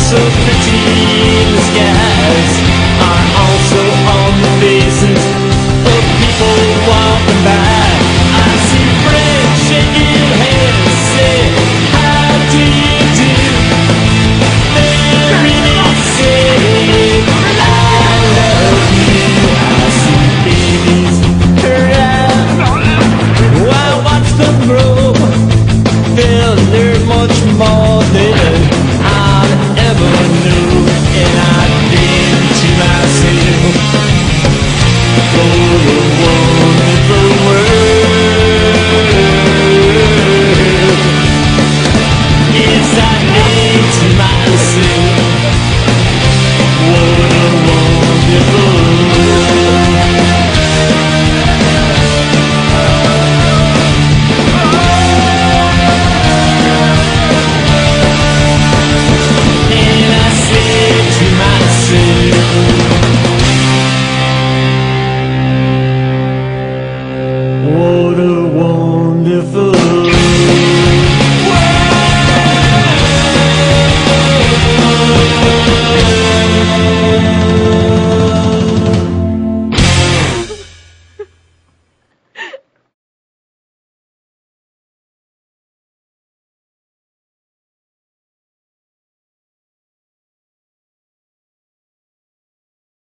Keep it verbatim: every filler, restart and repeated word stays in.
so pretty in the skies are also on the faces of people walking by. I see friends shaking hands, say, how do you do? They really say, I love you. I see babies cry while I watch them grow. They'll learn much more than I'll ever know. And I think to myself, what a wonderful world. Yes, I think to myself, what a wonderful world. And I say to myself, what a wonderful